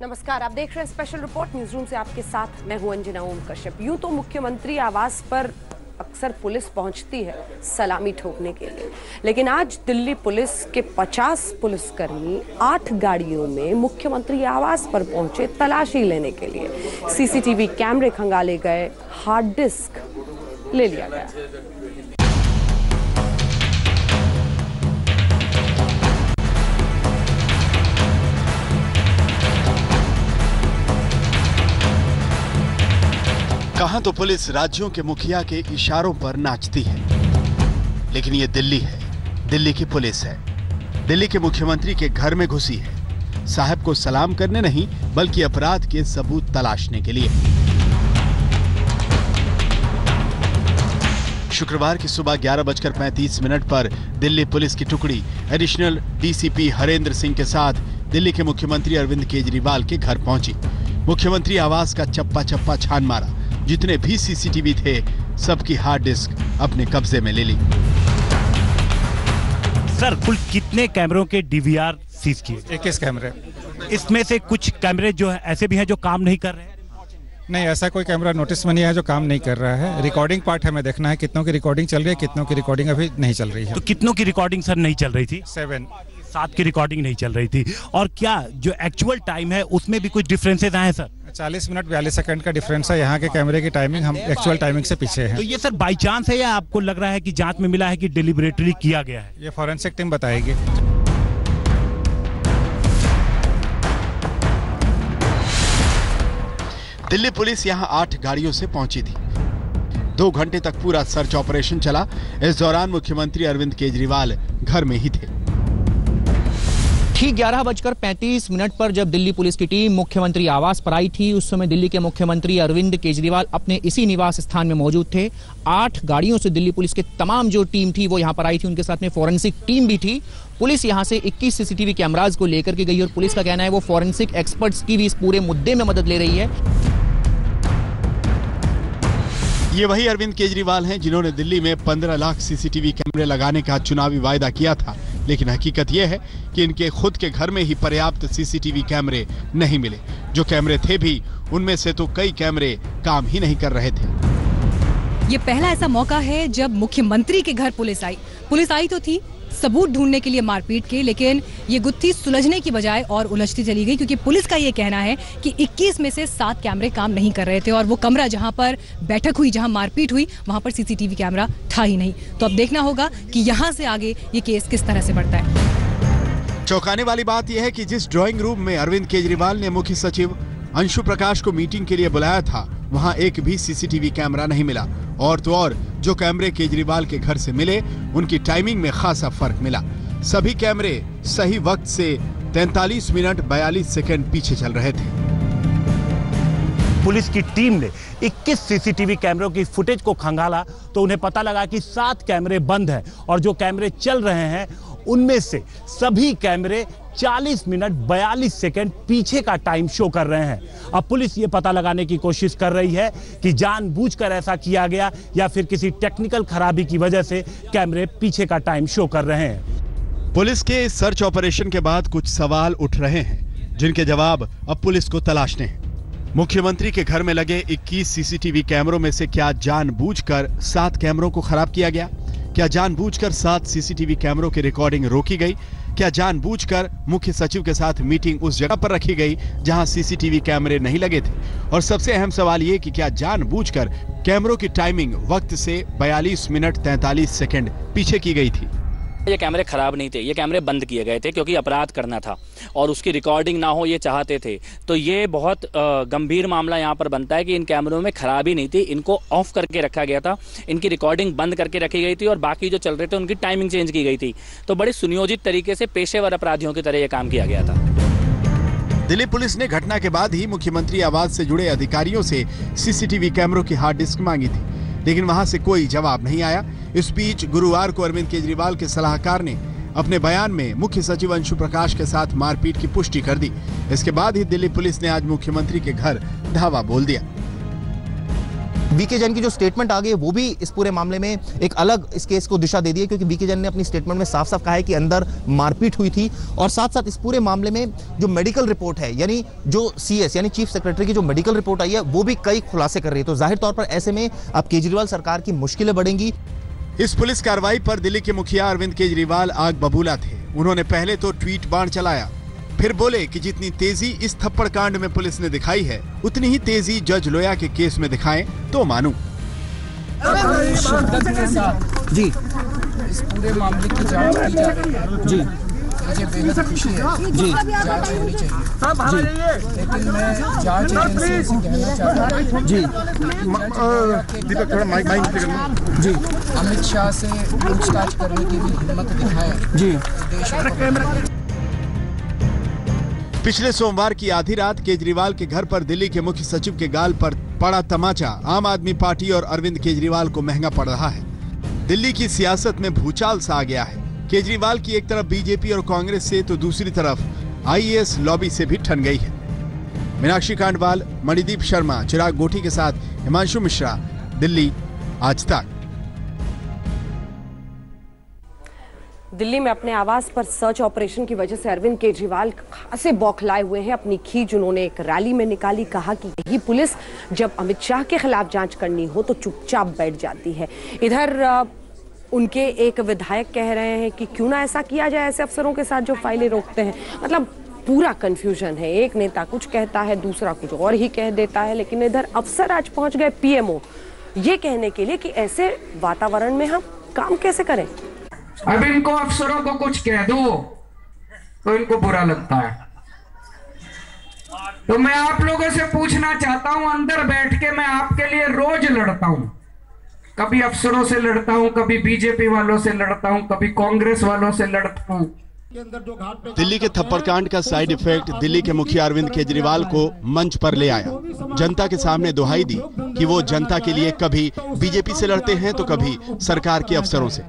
नमस्कार, आप देख रहे हैं स्पेशल रिपोर्ट न्यूज रूम से। आपके साथ मैं हूं अंजना ओम कश्यप। यूं तो मुख्यमंत्री आवास पर अक्सर पुलिस पहुंचती है सलामी ठोकने के लिए, लेकिन आज दिल्ली पुलिस के 50 पुलिसकर्मी 8 गाड़ियों में मुख्यमंत्री आवास पर पहुंचे तलाशी लेने के लिए। सीसीटीवी कैमरे खंगाले गए, हार्ड डिस्क ले लिया गया। कहां तो पुलिस राज्यों के मुखिया के इशारों पर नाचती है, लेकिन ये दिल्ली है, दिल्ली की पुलिस है। दिल्ली के मुख्यमंत्री के घर में घुसी है, साहब को सलाम करने नहीं बल्कि अपराध के सबूत तलाशने के लिए। शुक्रवार की सुबह 11:35 पर दिल्ली पुलिस की टुकड़ी एडिशनल डीसीपी हरेंद्र सिंह के साथ दिल्ली के मुख्यमंत्री अरविंद केजरीवाल के घर पहुंची। मुख्यमंत्री आवास का चप्पा चप्पा छान मारा, जितने भी सीसीटीवी थे सबकी हार्ड डिस्क अपने कब्जे में ले ली। सर, कुल कितने कैमरों के डीवीआर सीज किए? 21 कैमरे। इसमें से कुछ कैमरे जो है ऐसे भी हैं जो काम नहीं कर रहे हैं? नहीं, ऐसा कोई कैमरा नोटिस में नहीं है जो काम नहीं कर रहा है। रिकॉर्डिंग पार्ट हमें देखना है कितनों की रिकॉर्डिंग चल रही है, कितनों की रिकॉर्डिंग अभी नहीं चल रही है। तो कितनों की रिकॉर्डिंग सर नहीं चल रही थी? 7 की रिकॉर्डिंग नहीं चल रही थी। और क्या जो एक्चुअल टाइम है उसमें भी कुछ डिफरेंसेस आए सर? 40 मिनट 42 सेकंड का डिफरेंस है। यहाँ के कैमरे की टाइमिंग हम एक्चुअल टाइमिंग से पीछे है। तो ये सर बाई चांस है या आपको लग रहा है कि जांच में मिला है कि डिलिबरेटली किया गया है? ये फॉरेंसिक टीम बताएगी। दिल्ली पुलिस यहां 8 गाड़ियों से पहुंची थी। 2 घंटे तक पूरा सर्च ऑपरेशन चला। इस दौरान मुख्यमंत्री अरविंद केजरीवाल घर में ही थे। ठीक 11:35 पर जब दिल्ली पुलिस की टीम मुख्यमंत्री आवास पर आई थी, उस समय दिल्ली के मुख्यमंत्री अरविंद केजरीवाल अपने इसी निवास स्थान में मौजूद थे। 8 गाड़ियों से दिल्ली पुलिस के तमाम जो टीम थी वो यहाँ पर आई थी, उनके साथ में फॉरेंसिक टीम भी थी। पुलिस यहाँ से 21 सीसीटीवी कैमराज को लेकर के गई और पुलिस का कहना है वो फॉरेंसिक एक्सपर्ट्स की भी इस पूरे मुद्दे में मदद ले रही है। ये वही अरविंद केजरीवाल हैं जिन्होंने दिल्ली में 15 लाख सीसीटीवी कैमरे लगाने का चुनावी वायदा किया था, लेकिन हकीकत यह है कि इनके खुद के घर में ही पर्याप्त सीसीटीवी कैमरे नहीं मिले। जो कैमरे थे भी उनमें से तो कई कैमरे काम ही नहीं कर रहे थे। ये पहला ऐसा मौका है जब मुख्यमंत्री के घर पुलिस आई तो थी सबूत ढूंढने के लिए मारपीट के, लेकिन ये गुत्थी सुलझने की बजाय और उलझती चली गई, क्योंकि पुलिस का ये कहना है कि 21 में से 7 कैमरे काम नहीं कर रहे थे और वो कमरा जहां पर बैठक हुई, जहां मारपीट हुई, वहां पर सीसीटीवी कैमरा था ही नहीं। तो अब देखना होगा कि यहां से आगे ये केस किस तरह से बढ़ता है। चौंकाने वाली बात यह है कि जिस ड्राइंग रूम में अरविंद केजरीवाल ने मुख्य सचिव अंशु प्रकाश को मीटिंग के लिए बुलाया था, वहां एक भी सीसीटीवी कैमरा नहीं मिला। और तो और जो कैमरे केजरीवाल के घर से मिले उनकी टाइमिंग में खासा फर्क मिला। सभी कैमरे सही वक्त से 43 मिनट 42 सेकंड पीछे चल रहे थे। पुलिस की टीम ने 21 सीसीटीवी कैमरों की फुटेज को खंगाला तो उन्हें पता लगा कि 7 कैमरे बंद हैं और जो कैमरे चल रहे हैं उनमें से सभी कैमरे 40 मिनट 42 सेकंड पीछे का टाइम शो कर रहे हैं। अब पुलिस ये पता लगाने की कोशिश कर रही है कि जानबूझकर ऐसा किया गया या फिर किसी टेक्निकल खराबी की वजह से कैमरे पीछे का टाइम शो कर रहे हैं। पुलिस के इस सर्च ऑपरेशन के बाद कुछ सवाल उठ रहे हैं, जिनके जवाब अब पुलिस को तलाशने हैं। मुख्यमंत्री के घर में लगे 21 सीसीटीवी कैमरों में से क्या जानबूझकर 7 कैमरों को खराब किया गया? क्या जानबूझकर 7 सीसीटीवी कैमरों की रिकॉर्डिंग रोकी गई? क्या जानबूझकर मुख्य सचिव के साथ मीटिंग उस जगह पर रखी गई जहां सीसीटीवी कैमरे नहीं लगे थे? और सबसे अहम सवाल ये कि क्या जानबूझकर कैमरों की टाइमिंग वक्त से 42 मिनट 43 सेकंड पीछे की गई थी? ये कैमरे खराब नहीं थे, ये कैमरे बंद किए गए थे क्योंकि अपराध करना था और उसकी रिकॉर्डिंग ना हो ये चाहते थे। तो ये बहुत गंभीर मामला यहाँ पर बनता है कि इन कैमरों में खराबी नहीं थी, इनको ऑफ करके रखा गया था, इनकी रिकॉर्डिंग बंद करके रखी गई थी और बाकी जो चल रहे थे उनकी टाइमिंग चेंज की गई थी। तो बड़े सुनियोजित तरीके से पेशेवर अपराधियों की तरह ये काम किया गया था। दिल्ली पुलिस ने घटना के बाद ही मुख्यमंत्री आवास से जुड़े अधिकारियों से सीसीटीवी कैमरों की हार्ड डिस्क मांगी थी, लेकिन वहां से कोई जवाब नहीं आया। इस बीच गुरुवार को अरविंद केजरीवाल के सलाहकार ने अपने बयान में मुख्य सचिव अंशु प्रकाश के साथ मारपीट की पुष्टि कर दी। इसके बाद ही दिल्ली पुलिस ने आज मुख्यमंत्री के घर धावा बोल दिया। वीके जैन की जो स्टेटमेंट आ गई है वो भी इस पूरे मामले में एक अलग इस केस को दिशा दे दी है, क्योंकि वीके जैन ने अपनी स्टेटमेंट में साफ साफ कहा है कि अंदर मारपीट हुई थी। और साथ साथ इस पूरे मामले में जो मेडिकल रिपोर्ट है, यानी जो सीएस यानी चीफ सेक्रेटरी की जो मेडिकल रिपोर्ट आई है वो भी कई खुलासे कर रही है। तो जाहिर तौर पर ऐसे में अब केजरीवाल सरकार की मुश्किलें बढ़ेंगी। इस पुलिस कार्रवाई पर दिल्ली के मुखिया अरविंद केजरीवाल आग बबूला थे। उन्होंने पहले तो ट्वीट बाण चलाया, फिर बोले कि जितनी तेजी इस थप्पड़ कांड में पुलिस ने दिखाई है उतनी ही तेजी जज लोया के केस में दिखाएं तो मानूं। जी इस पूरे मामले की जांच की जा रही है। जी मुझे बेहद खुशी है। जी जांच होनी चाहिए। जी लेकिन मैं जांच एजेंसी से कहना चाहता हूँ। जी दीपक थोड़ा माइक जी अमित शाह से पूछताछ करने की भी हिम्मत दिखाए। जी देश पिछले सोमवार की आधी रात केजरीवाल के घर पर दिल्ली के मुख्य सचिव के गाल पर पड़ा तमाचा आम आदमी पार्टी और अरविंद केजरीवाल को महंगा पड़ रहा है। दिल्ली की सियासत में भूचाल सा आ गया है। केजरीवाल की एक तरफ बीजेपी और कांग्रेस से तो दूसरी तरफ आईएएस लॉबी से भी ठन गई है। मीनाक्षी कांडवाल, मणिदीप शर्मा, चिराग गोठी के साथ हिमांशु मिश्रा, दिल्ली आज तक। दिल्ली में अपने आवास पर सर्च ऑपरेशन की वजह से अरविंद केजरीवाल खासे बौखलाए हुए हैं। अपनी खींच उन्होंने एक रैली में निकाली, कहा कि यही पुलिस जब अमित शाह के खिलाफ जांच करनी हो तो चुपचाप बैठ जाती है। इधर उनके एक विधायक कह रहे हैं कि क्यों ना ऐसा किया जाए ऐसे अफसरों के साथ जो फाइलें रोकते हैं। मतलब पूरा कंफ्यूजन है, एक नेता कुछ कहता है, दूसरा कुछ और ही कह देता है। लेकिन इधर अफसर आज पहुंच गए पीएमओ ये कहने के लिए कि ऐसे वातावरण में हम काम कैसे करें। अब इनको अफसरों को कुछ कह दो तो इनको बुरा लगता है। तो मैं आप लोगों से पूछना चाहता हूं, अंदर बैठ के मैं आपके लिए रोज लड़ता हूं। कभी अफसरों से लड़ता हूं, कभी बीजेपी वालों से लड़ता हूं, कभी कांग्रेस वालों से लड़ता हूं। दिल्ली के थप्पड़कांड का साइड इफेक्ट दिल्ली के मुखिया अरविंद केजरीवाल को मंच पर ले आया। जनता के सामने दुहाई दी कि वो जनता के लिए कभी बीजेपी से लड़ते हैं तो कभी सरकार के अफसरों से।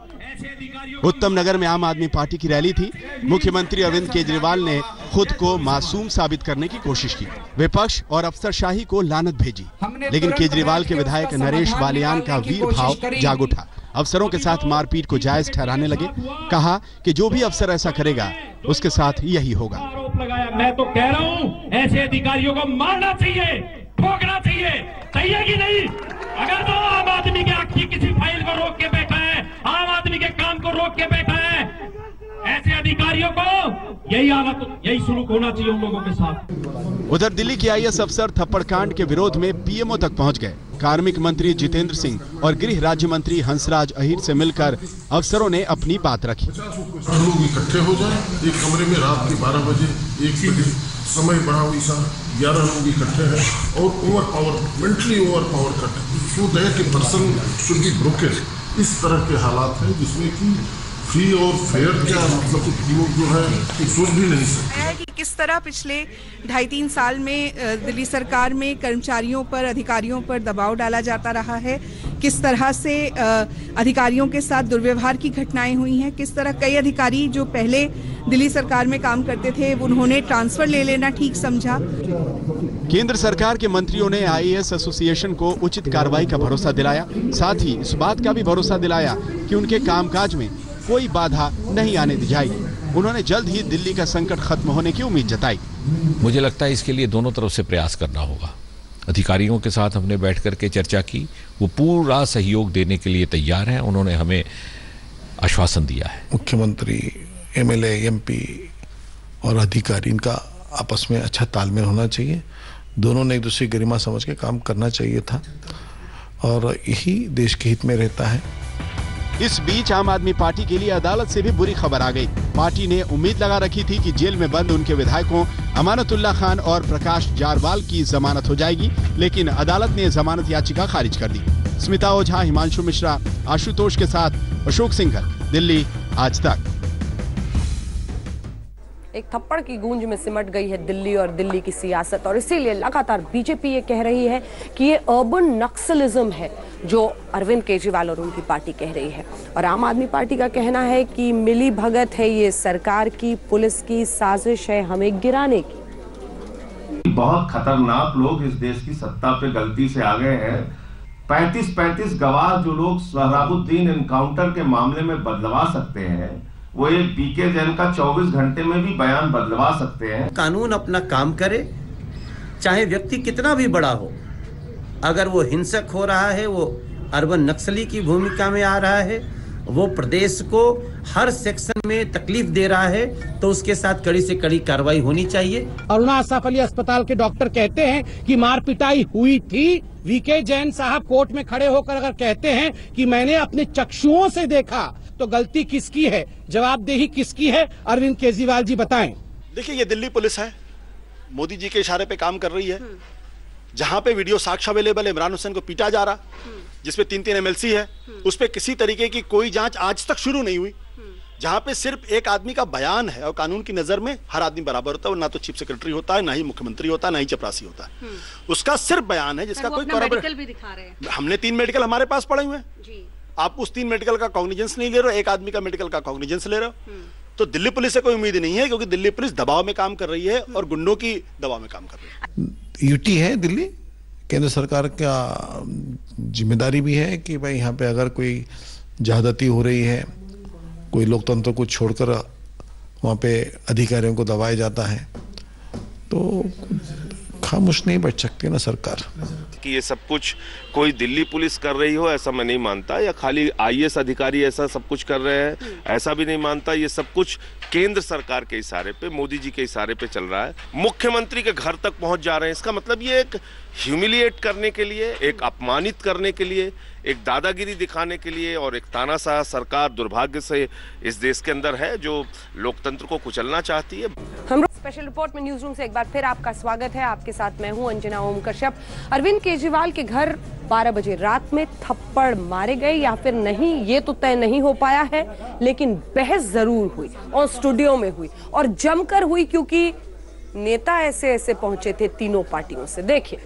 उत्तम नगर में आम आदमी पार्टी की रैली थी। मुख्यमंत्री अरविंद केजरीवाल ने खुद को मासूम साबित करने की कोशिश की। विपक्ष और अफसरशाही को लानत भेजी, लेकिन केजरीवाल के विधायक नरेश बालियान का वीर भाव जाग उठा। अफसरों के साथ मारपीट को जायज ठहराने लगे। कहा कि जो भी अफसर ऐसा करेगा उसके साथ यही होगा। मैं तो कह रहा हूँ ऐसे अधिकारियों को मारना चाहिए, ठोकना चाहिए, चाहिए कि नहीं? अगर तो आम आदमी के किसी फाइल को रोक के बैठा है, आम आदमी के काम को रोक के बैठा है, ऐसे अधिकारियों को यही हालत, यही सुलूक होना चाहिए उन लोगों के साथ। उधर दिल्ली के आईएएस अफसर थप्पड़कांड के विरोध में पीएमओ तक पहुंच गए। कार्मिक मंत्री जितेंद्र सिंह और गृह राज्य मंत्री हंसराज अहीर से मिलकर अफसरों ने अपनी बात रखी। 50 लोग इकट्ठे हो जाए एक कमरे में रात के 12 बजे, 1 बजे, समय बड़ा हुई सा 11 लोग इकट्ठे हैं और over power, mentally over power करते हैं। सो दैट कि पर्सन शुड बी ब्रोकन। इस तरह के हालात हैं जिसमें कि फ्री और फेयर क्या मतलब लोग जो है सोच भी नहीं सकते कि किस तरह पिछले 2.5-3 साल में दिल्ली सरकार में कर्मचारियों पर, अधिकारियों पर दबाव डाला जाता रहा है, किस तरह से अधिकारियों के साथ दुर्व्यवहार की घटनाएं हुई हैं, किस तरह कई अधिकारी जो पहले दिल्ली सरकार में काम करते थे उन्होंने ट्रांसफर ले लेना ठीक समझा। केंद्र सरकार के मंत्रियों ने आईएएस एसोसिएशन को उचित कार्रवाई का भरोसा दिलाया। साथ ही इस बात का भी भरोसा दिलाया कि उनके कामकाज में कोई बाधा नहीं आने दी जाएगी। उन्होंने जल्द ही दिल्ली का संकट खत्म होने की उम्मीद जताई। मुझे लगता है इसके लिए दोनों तरफ से प्रयास करना होगा। अधिकारियों के साथ हमने बैठ करके चर्चा की, वो पूरा सहयोग देने के लिए तैयार हैं। उन्होंने हमें आश्वासन दिया है। मुख्यमंत्री, एमएलए, एमपी और अधिकारी, इनका आपस में अच्छा तालमेल होना चाहिए। दोनों ने एक दूसरे की गरिमा समझ के काम करना चाहिए था और यही देश के हित में रहता है। इस बीच आम आदमी पार्टी के लिए अदालत से भी बुरी खबर आ गई। पार्टी ने उम्मीद लगा रखी थी कि जेल में बंद उनके विधायकों अमानतुल्लाह खान और प्रकाश जारवाल की जमानत हो जाएगी, लेकिन अदालत ने जमानत याचिका खारिज कर दी। स्मिता ओझा, हिमांशु मिश्रा, आशुतोष के साथ अशोक सिंघल, दिल्ली आज तक। एक थप्पड़ की गूंज में सिमट गई है दिल्ली और दिल्ली की सियासत, और इसीलिए लगातार बीजेपी ये कह रही है कि ये अर्बन नक्सलिज्म है जो अरविंद केजरीवाल और उनकी पार्टी कह रही है। और आम आदमी पार्टी का कहना है कि मिली भगत है, ये सरकार की, पुलिस की साजिश है हमें गिराने की। बहुत खतरनाक लोग इस देश की सत्ता पे गलती से आ गए हैं 35 गवाह जो लोग सोहराबुद्दीन एनकाउंटर के मामले में बदलवा सकते हैं, वो एक बीके जैन का 24 घंटे में भी बयान बदलवा सकते हैं। कानून अपना काम करे, चाहे व्यक्ति कितना भी बड़ा हो। अगर वो हिंसक हो रहा है, वो अर्बन नक्सली की भूमिका में आ रहा है, वो प्रदेश को हर सेक्शन में तकलीफ दे रहा है, तो उसके साथ कड़ी से कड़ी कार्रवाई होनी चाहिए। अरुणा असफ अली अस्पताल के डॉक्टर कहते हैं कि मार पिटाई हुई थी। वीके जैन साहब कोर्ट में खड़े होकर अगर कहते हैं कि मैंने अपने चक्षुओं से देखा, तो गलती किसकी है, जवाबदेही किसकी है? अरविंद केजरीवाल जी बताएं। देखिए, ये दिल्ली पुलिस है, मोदी जी के इशारे पे काम कर रही है। जहां पे वीडियो साक्ष्य अवेलेबल है, इमरान हुसैन को पीटा जा रहा, जिसपे 3 MLC है, उस पे किसी तरीके की कोई जांच आज तक शुरू नहीं हुई। जहां पे सिर्फ एक आदमी का बयान है, और कानून की नजर में हर आदमी बराबर होता है, ना तो चीफ सेक्रेटरी होता है, ना ही मुख्यमंत्री होता है, ना ही चपरासी होता है। उसका सिर्फ बयान है जिसका कोई मेडिकल भी दिखा रहे हैं। हमने 3 मेडिकल हमारे पास पड़े हुए हैं। आप उस 3 मेडिकल का कॉग्निजेंस नहीं ले रहे हो, एक आदमी का मेडिकल का कॉग्निजेंस ले रहे हो। तो दिल्ली पुलिस से कोई उम्मीद नहीं है, क्योंकि दिल्ली पुलिस दबाव में काम कर रही है और गुंडों की दबाव में काम कर रही है। यूटी है दिल्ली, केंद्र सरकार का जिम्मेदारी भी है कि भाई यहाँ पे अगर कोई ज्यादती हो रही है, कोई लोकतंत्र को छोड़कर वहाँ पे अधिकारियों को दबाया जाता है, तो खामोश नहीं बैठ सकती ना सरकार। कि ये सब कुछ कोई दिल्ली पुलिस कर रही हो ऐसा मैं नहीं मानता, या खाली IAS अधिकारी ऐसा सब कुछ कर रहे हैं ऐसा भी नहीं मानता। ये सब कुछ केंद्र सरकार के इशारे पे, मोदी जी के इशारे पे चल रहा है। मुख्यमंत्री के घर तक पहुंच जा रहे हैं, इसका मतलब ये एक ह्यूमिलिएट करने के लिए, एक अपमानित करने के लिए, एक दादागिरी दिखाने के लिए, और एक तानाशाह सरकार दुर्भाग्य से इस देश के अंदर है जो लोकतंत्र को कुचलना चाहती है। हम स्पेशल रिपोर्ट में न्यूज रूम से एक बार फिर आपका स्वागत है। आपके साथ मैं हूं अंजना ओम कश्यप। अरविंद केजरीवाल के घर 12 बजे रात में थप्पड़ मारे गए या फिर नहीं, ये तो तय नहीं हो पाया है, लेकिन बहस जरूर हुई और स्टूडियो में हुई और जमकर हुई, क्योंकि नेता ऐसे ऐसे पहुंचे थे तीनों पार्टियों से। देखिए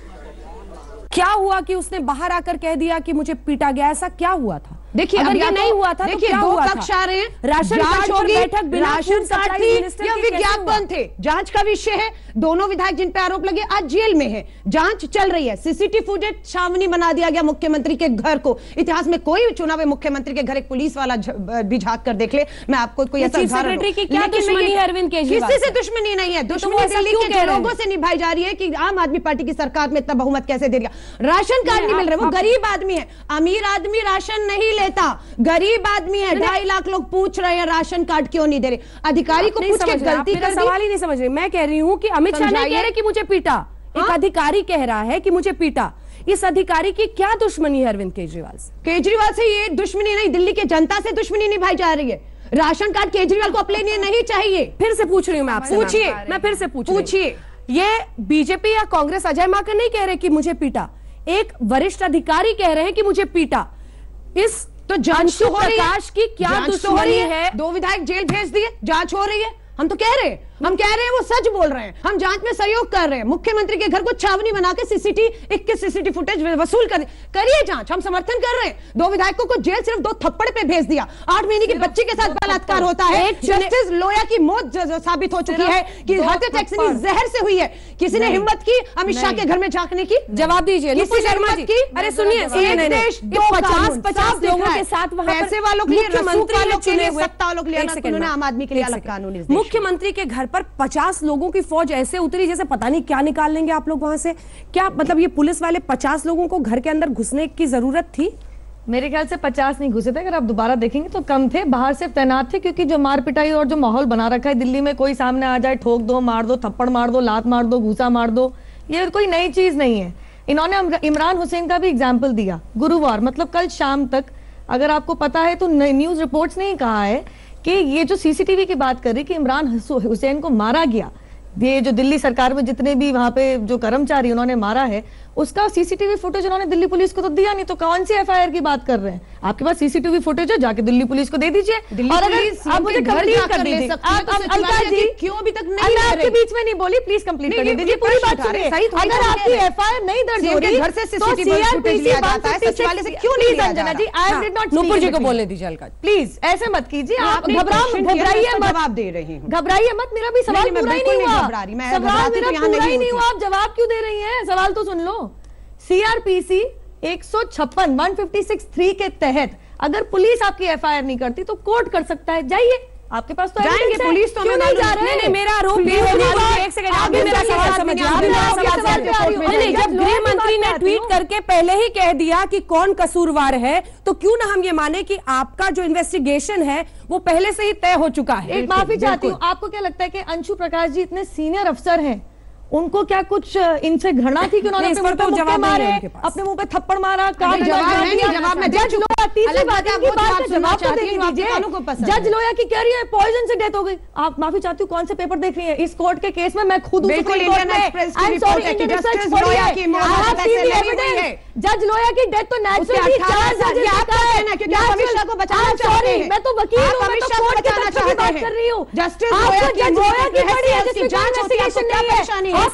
क्या हुआ कि उसने बाहर आकर कह दिया कि मुझे पीटा गया। ऐसा क्या हुआ था? देखिए, अगर ये नहीं हुआ था तो क्या हुआ था? पक्ष आ रहे हैं, राशन कार्ड पर बैठक बिना राशन कार्ड थी या विज्ञापन थे, जांच का विषय है। दोनों विधायक जिन पे आरोप लगे आज जेल में हैं, जांच चल रही है। सीसीटीवी फुटेज छावनी बना दिया गया मुख्यमंत्री के घर को। इतिहास में कोई चुनाव है मुख्यमंत्री के घर एक पुलिस वाला भी झांक कर देख ले। मैं आपको कोई ऐसा सेक्रेटरी की क्या दुश्मनी है अरविंद केजरीवाल? किसी से दुश्मनी नहीं है, दुश्मनी दिल्ली के लोगों से निभाई जा रही है कि आम आदमी पार्टी की सरकार में इतना बहुमत कैसे दे दिया। राशन कार्ड नहीं मिल रहे, वो गरीब आदमी है, अमीर आदमी राशन नहीं लेता, गरीब आदमी है। 2.5 लाख लोग पूछ रहे हैं राशन कार्ड क्यों नहीं दे रहे। अधिकारी को पूछ के गलती कर दी। सवाल ही नहीं समझ रहे। मैं कह रही हूँ कि अमित शाह नहीं कह रहे कि मुझे पीटा, एक अधिकारी कह रहा है कि मुझे पीटा। इस अधिकारी की क्या दुश्मनी है अरविंद केजरीवाल से? केजरीवाल से ये दुश्मनी नहीं, दिल्ली की जनता से दुश्मनी निभाई जा रही है। राशन कार्ड केजरीवाल को अपने लिए नहीं चाहिए। फिर से पूछ रही हूँ मैं आपसे, पूछिए। मैं फिर से पूछिए। ये बीजेपी या कांग्रेस अजय माकन नहीं कह रहे कि मुझे पीटा, एक वरिष्ठ अधिकारी कह रहे हैं कि मुझे पीटा। इस तो जांच तो हो रही है। प्रकाश की क्या दुश्मनी है? 2 विधायक जेल भेज दिए, जांच हो रही है। हम तो कह रहे हैं, हम कह रहे हैं वो सच बोल रहे हैं, हम जांच में सहयोग कर रहे हैं। मुख्यमंत्री के घर को छावनी बना के 21 सीसीटीवी फुटेज वसूल करिए जांच, हम समर्थन कर रहे हैं। 2 विधायकों को जेल सिर्फ 2 थप्पड़ पे भेज दिया। 8 महीने की बच्ची के साथ बलात्कार होता है। जस्टिस लोया की मौत साबित हो चुकी है कि हार्ट अटैक से जहर से हुई है। किसी ने हिम्मत की अमित शाह के घर में झांकने की? जवाब दीजिए। किसी ने हिम्मत की? अरे सुनिए, 50 लोगों के साथ वहां पैसे वालों के लिए, मुख्यमंत्री चुने हुए, सत्ता वालों के लिए, आम आदमी के लिए अलग कानून। मुख्यमंत्री के घर पर 50 लोगों की फौज ऐसे उतरी जैसे पता नहीं क्या निकाल लेंगे आप लोग वहां से। क्या मतलब ये पुलिस वाले 50 लोगों को घर के अंदर घुसने की जरूरत थी? मेरे ख्याल से 50 नहीं घुसे थे, अगर आप दोबारा देखेंगे तो कम थे। बाहर सिर्फ तैनात थे, क्योंकि जो मार पिटाई और जो माहौल बना रखा है दिल्ली में, कोई सामने आ जाए ठोक दो, मार दो, थप्पड़ मार दो, लात मार दो, घूसा मार दो, ये कोई नई चीज नहीं है। इन्होंने इमरान हुसैन का भी एग्जाम्पल दिया। गुरुवार मतलब कल शाम तक, अगर आपको पता है तो न्यूज रिपोर्ट्स ने कहा है कि ये जो सीसीटीवी की बात कर रही कि इमरान हुसैन को मारा गया, ये जो दिल्ली सरकार में जितने भी वहां पे जो कर्मचारी उन्होंने मारा है, उसका सीसीटीवी फुटेज उन्होंने दिल्ली पुलिस को तो दिया नहीं, तो कौन सी एफआईआर की बात कर रहे हैं? आपके पास सीसीटीवी फुटेज है, जाके दिल्ली पुलिस को दे दीजिए। और अगर आप मुझे कंप्लीट कर दीजिए, अलका जी क्यों अभी तक नहीं, आपके बीच में नहीं बोली, प्लीज कंप्लीट कर दीजिए, पूरी बात सुनिए। अगर आपकी एफआईआर नहीं दर्ज हो रही, घर से सीसीटीवी फुटेज लिया जाता है, सचिवालय से क्यों नहीं लिया जाता? जी I did not, Nupur ji को बोलने दीजिए अलका, प्लीज ऐसे मत कीजिए। आप घबराइए मत, जवाब दे रही हूँ, घबराइए मत। मेरा भी सवाल पूरा ही नहीं हुआ, सवाल मेरा पूरा ही नहीं हुआ, आप जवाब क्यों दे रही हैं? सवाल तो सुन लो। सीआरपीसी 156(3) के तहत अगर पुलिस आपकी एफआईआर नहीं करती तो कोर्ट कर सकता है। जाइए, आपके पास तो जाएंगे, पुलिस तो क्यों नहीं जा रहे हैं? नहीं, मेरा आरोप ये है, एक सेकंड, आप भी मेरा सवाल समझिए। जब गृह मंत्री ने ट्वीट करके पहले ही कह दिया कि कौन कसूरवार है, तो क्यों ना हम ये माने कि आपका जो इन्वेस्टिगेशन है वो पहले से ही तय हो चुका है। एक माफी चाहती हूँ, आपको क्या लगता है कि अंशु प्रकाश जी इतने सीनियर अफसर हैं, उनको क्या कुछ इनसे घृणा थी कि उन्होंने अपने जवाब मारे, अपने मुंह पे थप्पड़ मारा? जवाब में जज लोया, तीसरी बात है, जवाब तो देने दीजिए। जज लोया की कह रही है पॉइजन से डेथ हो गई। आप माफी चाहती हूँ, कौन से पेपर देख रही है इस कोर्ट के केस में? मैं खुद जज लोया की डेथ तो नेचुरली, मैं तो वकील हूँ, मैं तो कोर्ट के तर्क की बात कर रही हूँ। जस्टिस लोया की बड़ी है जिसकी जांच इन्वेस्टिगेशन नहीं है।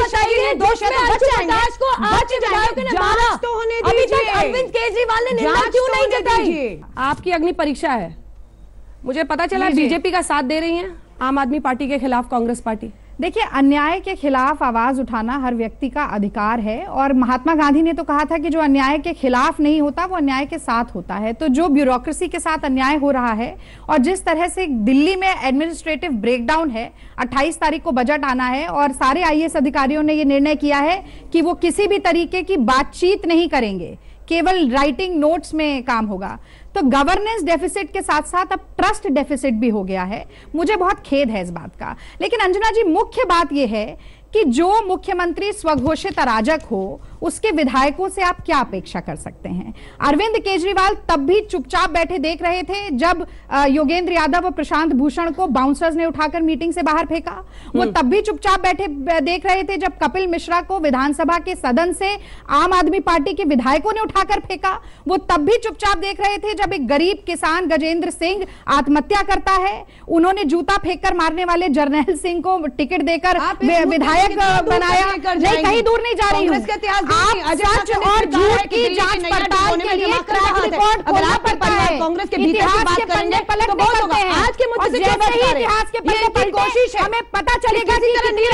अरविंद केजरीवाल ने निंदा क्यों नहीं जताई? आपकी अग्नि परीक्षा है। मुझे पता चला बीजेपी का साथ दे रही हैं आम आदमी पार्टी के खिलाफ कांग्रेस पार्टी। देखिए, अन्याय के खिलाफ आवाज उठाना हर व्यक्ति का अधिकार है, और महात्मा गांधी ने तो कहा था कि जो अन्याय के खिलाफ नहीं होता वो अन्याय के साथ होता है। तो जो ब्यूरोक्रेसी के साथ अन्याय हो रहा है और जिस तरह से दिल्ली में एडमिनिस्ट्रेटिव ब्रेकडाउन है, 28 तारीख को बजट आना है और सारे आईएएस अधिकारियों ने ये निर्णय किया है कि वो किसी भी तरीके की बातचीत नहीं करेंगे, केवल राइटिंग नोट्स में काम होगा। तो गवर्नेंस डेफिसिट के साथ साथ अब ट्रस्ट डेफिसिट भी हो गया है। मुझे बहुत खेद है इस बात का। लेकिन अंजना जी, मुख्य बात यह है कि जो मुख्यमंत्री स्वघोषित अराजक हो उसके विधायकों से आप क्या अपेक्षा कर सकते हैं? अरविंद केजरीवाल तब भी चुपचाप बैठे देख रहे थे जब योगेंद्र यादव और प्रशांत भूषण को बाउंसर्स ने उठाकर मीटिंग से बाहर फेंका। वो तब भी चुपचाप बैठे देख रहे थे जब कपिल मिश्रा को विधानसभा के सदन से आम आदमी पार्टी के विधायकों ने उठाकर फेंका। वो तब भी चुपचाप देख रहे थे जब एक गरीब किसान गजेंद्र सिंह आत्महत्या करता है। उन्होंने जूता फेंककर मारने वाले जर्नैल सिंह को टिकट देकर विधायक बनाया। नहीं, कहीं दूर नहीं जा रही हूँ। आप सच और झूठ की जांच पड़ताल के लिए ट्रैक रिकॉर्ड खोलना पड़ता है। कांग्रेस के इतिहास के पन्ने पलट निकलते हैं। आज के मुद्दे से इतिहास के पन्ने पलटे, कोशिश है हमें पता चलेगा कि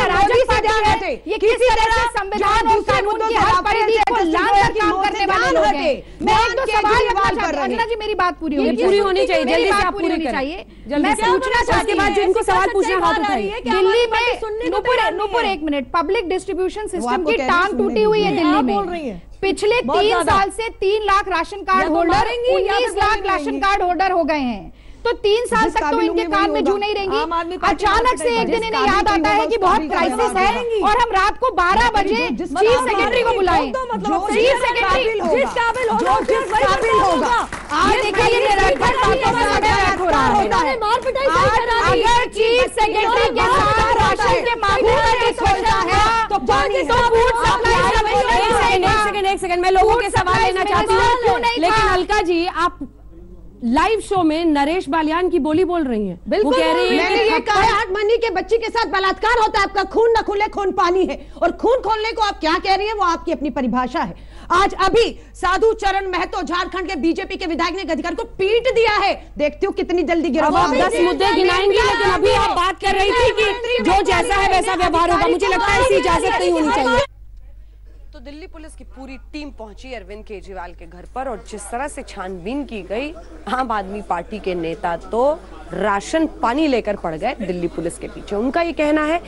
ये किस तरह से संविधान और कानून की हर परिधि को लांघकर काम करने वाले लोग हैं। मैं एक दो सवाल अंजना जी, मेरी बात पूरी होनी चाहिए, जल्दी से आप पूरी होनी चाहिए। मैं पूछना चाहती हूँ जिनको सवाल पूछना हाथ उठाइए। दिल्ली में नुपुर एक मिनट, पब्लिक डिस्ट्रीब्यूशन सिस्टम की टांग टूटी हुई है दिल्ली में। पिछले 3 साल से 3 lakh ration card holder 19 lakh ration card holder हो गए हैं। तो 3 साल तक तो इनके कान में जू नहीं रहेंगी। अचानक से एक दिन इन्हें याद आता है कि बहुत क्राइसिस है और हम रात को 12 बजे चीफ सेक्रेटरी को बुलाएं। चीफ सेक्रेटरी जिस काबिल होगा। आज देखिए ये निरंतर हो रहा है। अगर चीफ सेक्रेटरी के साथ राशन के मामले में एक होता है तो फूड सप्लाई। एक सेकंड, मैं लोगों के सवाल लेना चाहती हूँ, लेकिन अलका जी आप लाइव शो में नरेश बालियान की बोली बोल रही हैं। बिल्कुल, मैंने ये कहा है 8 महीने के बच्ची के साथ बलात्कार होता है, आपका खून न खुले खून पानी है। और खून खोलने को आप क्या कह रही हैं वो आपकी अपनी परिभाषा है। आज अभी साधु चरण महतो झारखंड के बीजेपी के विधायक ने अधिकारी को पीट दिया है। देखती हूँ कितनी जल्दी गिरफ्तार। 10 मुद्दे गिनाएंगे, लेकिन अभी आप बात कर रही थी कि जो जैसा है वैसा व्यवहार होगा। मुझे लगता है इसकी इजाजत नहीं होनी चाहिए। तो दिल्ली पुलिस की पूरी टीम पहुंची अरविंद केजरीवाल के घर पर और जिस तरह से छानबीन की गई, आम आदमी पार्टी के नेता तो राशन पानी लेकर पड़ गए दिल्ली पुलिस के पीछे। उनका ये कहना है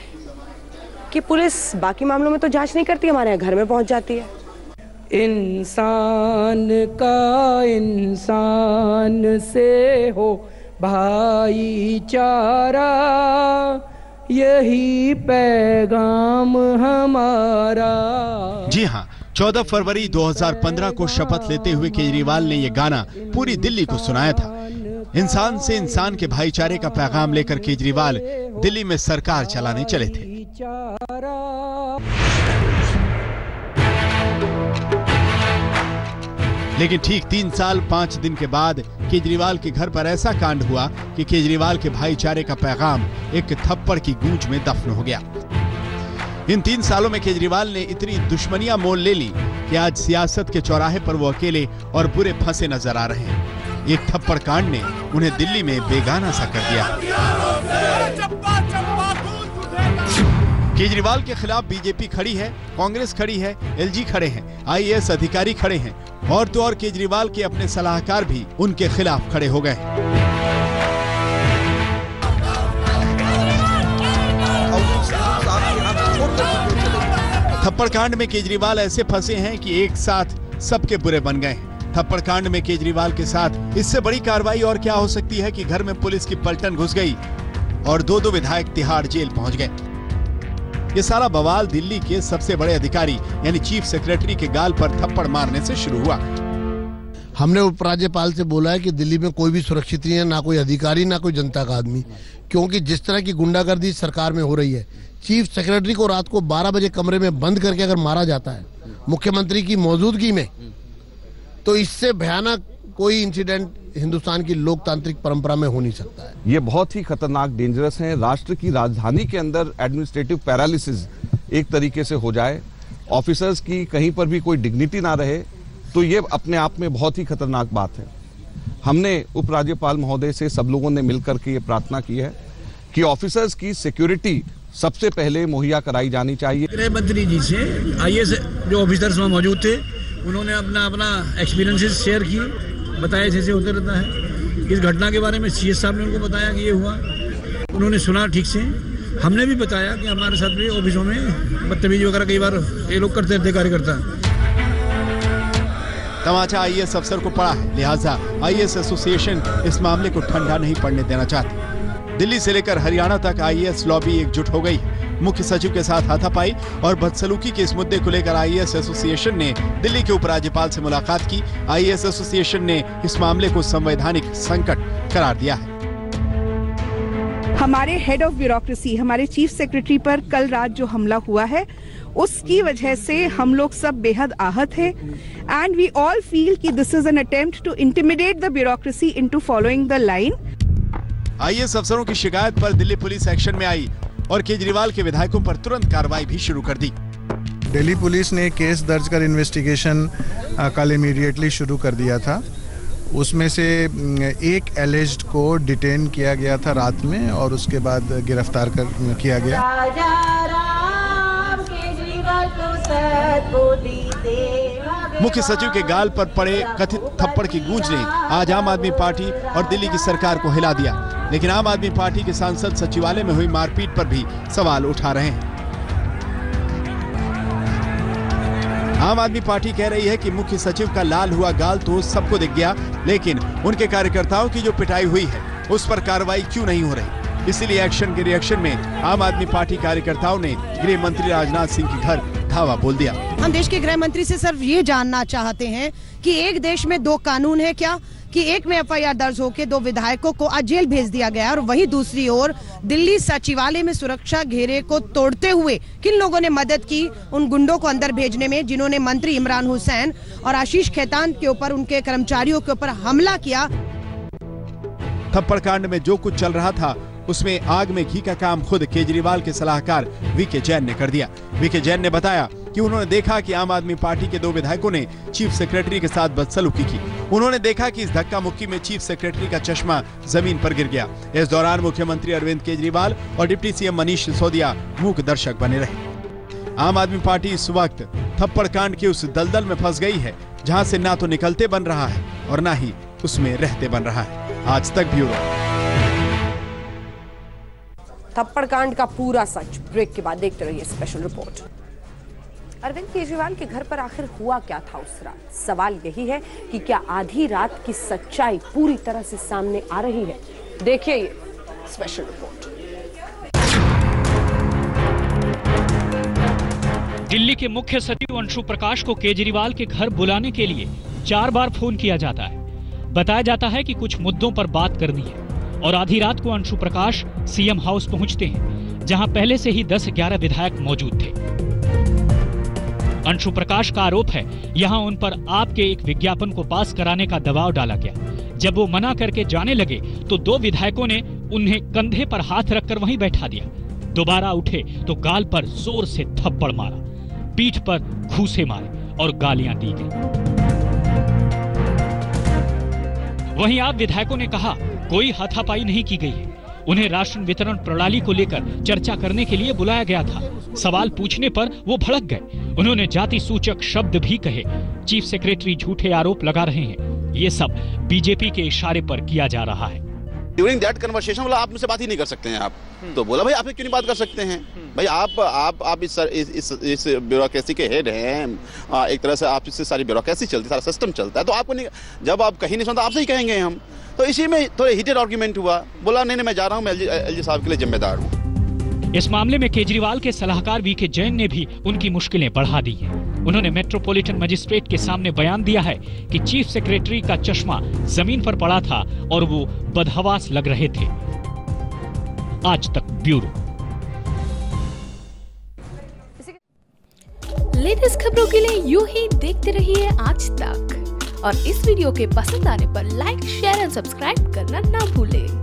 कि पुलिस बाकी मामलों में तो जांच नहीं करती, हमारे घर में पहुंच जाती है। इंसान का इंसान से हो भाईचारा, यही पैगाम हमारा। जी हाँ, 14 फरवरी 2015 को शपथ लेते हुए केजरीवाल ने ये गाना पूरी दिल्ली को सुनाया था। इंसान से इंसान के भाईचारे का पैगाम लेकर केजरीवाल दिल्ली में सरकार चलाने चले थे। लेकिन ठीक 3 साल 5 दिन के बाद केजरीवाल के घर पर ऐसा कांड हुआ कि केजरीवाल के भाईचारे का पैगाम एक थप्पड़ की गूंज में दफन हो गया। इन 3 सालों में केजरीवाल ने इतनी दुश्मनियां मोल ले ली कि आज सियासत के चौराहे पर वो अकेले और बुरे फंसे नजर आ रहे हैं। एक थप्पड़ कांड ने उन्हें दिल्ली में बेगाना सा कर दिया। केजरीवाल के खिलाफ बीजेपी खड़ी है, कांग्रेस खड़ी है, एलजी खड़े हैं, आईएएस अधिकारी खड़े हैं और तो और केजरीवाल के अपने सलाहकार भी उनके खिलाफ खड़े हो गए। थप्पड़ कांड में केजरीवाल ऐसे फंसे हैं कि एक साथ सबके बुरे बन गए हैं। थप्पड़ कांड में केजरीवाल के साथ इससे बड़ी कार्रवाई और क्या हो सकती है कि घर में पुलिस की पलटन घुस गई और दो विधायक तिहाड़ जेल पहुंच गए। ये सारा बवाल दिल्ली के सबसे बड़े अधिकारी यानी चीफ सेक्रेटरी के गाल पर थप्पड़ मारने से शुरू हुआ। हमने उपराज्यपाल से बोला है कि दिल्ली में कोई भी सुरक्षित नहीं है, ना कोई अधिकारी ना कोई जनता का आदमी, क्योंकि जिस तरह की गुंडागर्दी सरकार में हो रही है, चीफ सेक्रेटरी को रात को 12 बजे कमरे में बंद करके अगर मारा जाता है मुख्यमंत्री की मौजूदगी में, तो इससे भयानक कोई इंसिडेंट हिंदुस्तान की लोकतांत्रिक परंपरा में हो नहीं सकता है। ये बहुत ही खतरनाक, डेंजरस है। राष्ट्र की राजधानी के अंदर एडमिनिस्ट्रेटिव पैरालिसिस एक तरीके से हो जाए, ऑफिसर्स की कहीं पर भी कोई डिग्निटी ना रहे, तो ये अपने आप में बहुत ही खतरनाक बात है। हमने उपराज्यपाल महोदय से सब लोगों ने मिलकर के ये प्रार्थना की है कि ऑफिसर्स की सिक्योरिटी सबसे पहले मुहैया कराई जानी चाहिए। गृह मंत्री जी से आईएएस जो ऑफिसर्स वहाँ मौजूद थे, उन्होंने अपना एक्सपीरियंसेस शेयर किए, बताया जैसे होते रहता है। इस घटना के बारे में सीएस साहब ने उनको बताया कि ये हुआ, उन्होंने सुना ठीक से। हमने भी बताया कि हमारे साथ भी ऑफिसों में बदतमीजी वगैरह कई बार ये लोग करते रहते कार्यकर्ता। तमाचा आईएएस अफसर को पड़ा है, लिहाजा आईएएस एसोसिएशन इस मामले को ठंडा नहीं पड़ने देना चाहती। दिल्ली से लेकर हरियाणा तक आईएएस लॉबी एकजुट हो गई है। मुख्य सचिव के साथ हाथापाई और बदसलूकी के इस मुद्दे को लेकर आईएएस एसोसिएशन ने दिल्ली के उपराज्यपाल से मुलाकात की। आईएएस एसोसिएशन ने इस मामले को संवैधानिक संकट करार दिया है। हमारे हेड ऑफ ब्यूरोक्रेसी, हमारे चीफ सेक्रेटरी पर कल रात जो हमला हुआ है, उसकी वजह से हम लोग सब बेहद आहत हैं एंड वी ऑल फील कि this is an attempt to intimidate the bureaucracy into following the line. IAS अफसरों की शिकायत पर दिल्ली पुलिस एक्शन में आई और केजरीवाल के विधायकों पर तुरंत कार्रवाई भी शुरू कर दी। दिल्ली पुलिस ने केस दर्ज कर इन्वेस्टिगेशन कल इमीडिएटली शुरू कर दिया था। उसमें से एक एलिज्ड को डिटेन किया गया था रात में और उसके बाद गिरफ्तार किया गया। मुख्य सचिव के गाल पर पड़े कथित थप्पड़ की गूंज ने आज आम आदमी पार्टी और दिल्ली की सरकार को हिला दिया, लेकिन आम आदमी पार्टी के सांसद सचिवालय में हुई मारपीट पर भी सवाल उठा रहे हैं। आम आदमी पार्टी कह रही है कि मुख्य सचिव का लाल हुआ गाल तो सबको दिख गया, लेकिन उनके कार्यकर्ताओं की जो पिटाई हुई है उस पर कार्रवाई क्यों नहीं हो रही। इसीलिए एक्शन के रिएक्शन में आम आदमी पार्टी कार्यकर्ताओं ने गृह मंत्री राजनाथ सिंह के घर धावा बोल दिया। हम देश के गृह मंत्री से सिर्फ ये जानना चाहते हैं कि एक देश में दो कानून है क्या, कि एक में एफआईआर दर्ज होकर 2 विधायकों को आज जेल भेज दिया गया और वहीं दूसरी ओर दिल्ली सचिवालय में सुरक्षा घेरे को तोड़ते हुए किन लोगों ने मदद की उन गुंडों को अंदर भेजने में, जिन्होंने मंत्री इमरान हुसैन और आशीष खेतान के ऊपर, उनके कर्मचारियों के ऊपर हमला किया। थप्पड़ कांड में जो कुछ चल रहा था उसमें आग में घी का काम खुद केजरीवाल के सलाहकार वीके जैन ने कर दिया। वीके जैन ने बताया कि उन्होंने देखा कि आम आदमी पार्टी के 2 विधायकों ने चीफ सेक्रेटरी के साथ बदसलूकी की। उन्होंने देखा कि इस धक्का मुक्की में चीफ सेक्रेटरी का चश्मा जमीन पर गिर गया। इस दौरान मुख्यमंत्री अरविंद केजरीवाल और डिप्टी सीएम मनीष सिसोदिया मूक दर्शक बने रहे। आम आदमी पार्टी इस वक्त थप्पड़ कांड के उस दलदल में फंस गई है जहां से ना तो निकलते बन रहा है और ना ही उसमें रहते बन रहा है। आज तक ब्यूरो। थप्पड़ कांड का पूरा सच ब्रेक के बाद देखते रहिए स्पेशल रिपोर्ट। अरविंद केजरीवाल के घर पर आखिर हुआ क्या था उस रात? सवाल यही है कि क्या आधी रात की सच्चाई पूरी तरह से सामने आ रही है? देखिए ये स्पेशल रिपोर्ट। दिल्ली के मुख्य सचिव अंशु प्रकाश को केजरीवाल के घर बुलाने के लिए 4 बार फोन किया जाता है। बताया जाता है कि कुछ मुद्दों पर बात करनी है और आधी रात को अंशु प्रकाश सीएम हाउस पहुंचते हैं, जहां पहले से ही 10-11 विधायक मौजूद थे। अंशु प्रकाश का आरोप है यहां उन पर आपके एक विज्ञापन को पास कराने का दबाव डाला गया। जब वो मना करके जाने लगे तो 2 विधायकों ने उन्हें कंधे पर हाथ रखकर वहीं बैठा दिया। दोबारा उठे तो गाल पर जोर से थप्पड़ मारा, पीठ पर घूंसे मारे और गालियां दी गई। वहीं आप विधायकों ने कहा कोई हाथापाई नहीं की गई है। उन्हें राशन वितरण प्रणाली को लेकर चर्चा करने के लिए बुलाया गया था। सवाल पूछने पर वो भड़क गए। उन्होंने जाति सूचक शब्द भी कहे। चीफ सेक्रेटरी झूठे आरोप लगा रहे हैं। ये सब बीजेपी के इशारे पर किया जा रहा है। ड्यूरिंग दैट कन्वर्सेशन बोला आप मुझसे बात ही नहीं कर सकते हैं आप। तो बोला भाई आप क्यों नहीं बात कर सकते हैं भाई, आप इस ब्यूरोक्रेसी के हेड हैं, एक तरह से आप इससे सारी ब्यूरोक्रेसी चलती, सारा सिस्टम चलता है, तो आपको नहीं, जब आप कहीं नहीं सुनते आपसे ही कहेंगे हम। तो इसी में थोड़ा हीटेड आर्गुमेंट हुआ। बोला नहीं मैं जा रहा हूँ, मैं एलजी साहब के लिए जिम्मेदार हूँ। इस मामले में केजरीवाल के सलाहकार वीके जैन ने भी उनकी मुश्किलें बढ़ा दी हैं। उन्होंने मेट्रोपॉलिटन मजिस्ट्रेट के सामने बयान दिया है कि चीफ सेक्रेटरी का चश्मा जमीन पर पड़ा था और वो बदहवास लग रहे थे। आज तक ब्यूरो। लेटेस्ट खबरों के लिए यूं ही देखते रहिए आज तक, और इस वीडियो के पसंद आने पर लाइक, शेयर और सब्सक्राइब करना ना भूलें।